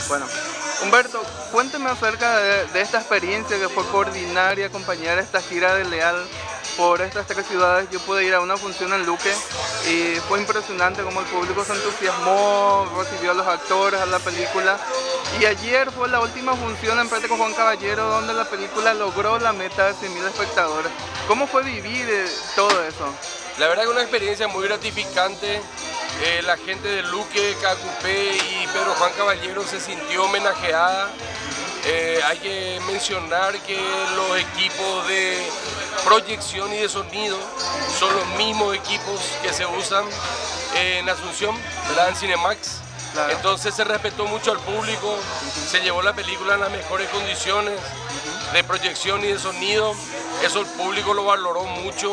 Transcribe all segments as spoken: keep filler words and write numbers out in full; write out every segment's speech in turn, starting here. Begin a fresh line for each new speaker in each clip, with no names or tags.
Bueno, Humberto, cuénteme acerca de, de esta experiencia que fue coordinar y acompañar esta gira de Leal por estas tres ciudades. Yo pude ir a una función en Luque y fue impresionante cómo el público se entusiasmó, recibió a los actores, a la película. Y ayer fue la última función en Prete con Juan Caballero, donde la película logró la meta de cien mil espectadores. ¿Cómo fue vivir eh, todo eso?
La verdad que una experiencia muy gratificante. Eh, la gente de Luque, Cacupé y Pedro Juan Caballero se sintió homenajeada. Eh, hay que mencionar que los equipos de proyección y de sonido son los mismos equipos que se usan en Asunción, ¿verdad? En Cinemax. Claro. Entonces se respetó mucho al público, uh-huh. Se llevó la película en las mejores condiciones uh-huh. de proyección y de sonido. Eso el público lo valoró mucho.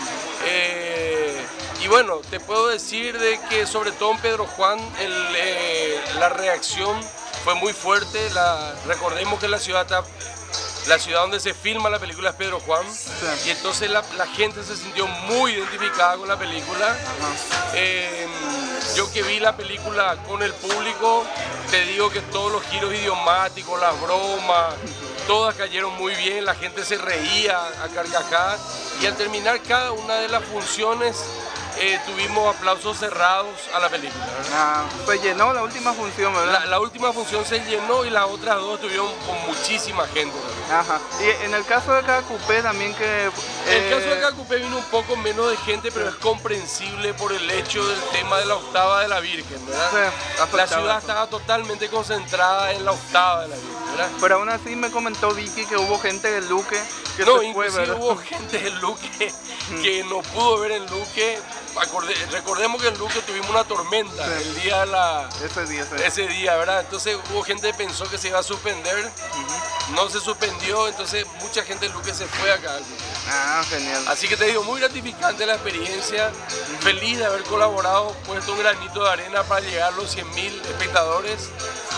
Eh, y bueno, te puedo decir de que sobre todo en Pedro Juan el, eh, la reacción fue muy fuerte. La, recordemos que la ciudad está, la ciudad donde se filma la película es Pedro Juan, sí. Y entonces la, la gente se sintió muy identificada con la película. Uh-huh. eh, yo que vi la película con el público, te digo que todos los giros idiomáticos, las bromas, todas cayeron muy bien, la gente se reía a carcajadas y al terminar cada una de las funciones eh, tuvimos aplausos cerrados a la película.
Ah, pues llenó la última función, ¿verdad?
La, la última función se llenó y las otras dos estuvieron con muchísima gente.
Ajá. Y en el caso de Cacupé también que... Eh...
En el caso de Cacupé vino un poco menos de gente, pero es comprensible por el hecho del tema de la octava de la Virgen, ¿verdad? Sí, la ciudad estaba totalmente concentrada en la octava de la Virgen, ¿verdad?
Pero aún así me comentó Vicky que hubo gente de Luque que
no,
se fue,
inclusive
¿verdad?
Hubo gente de Luque que no pudo ver en Luque. Acorde, recordemos que en Luque tuvimos una tormenta, sí. El día de la...
Ese día, sí.
Ese día, ¿verdad? Entonces hubo gente que pensó que se iba a suspender, uh-huh. No se suspendió, entonces mucha gente de Luque se fue acá.
Ah, genial.
Así que te digo, muy gratificante la experiencia, uh-huh. Feliz de haber colaborado, puesto un granito de arena para llegar a los cien mil espectadores.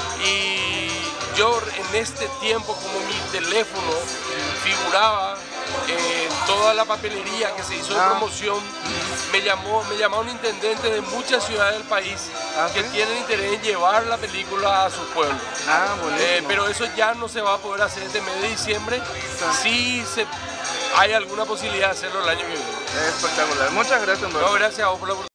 Y yo en este tiempo, como mi teléfono figuraba en toda la papelería que se hizo de ah. promoción, me llamó, me llamó un intendente de muchas ciudades del país ah, que ¿sí? tienen interés en llevar la película a sus pueblos.
Ah, eh,
pero eso ya no se va a poder hacer este mes de diciembre. Sí, sí se, hay alguna posibilidad de hacerlo el año que viene.
Es espectacular. Muchas gracias,
no, gracias a vos por la oportunidad.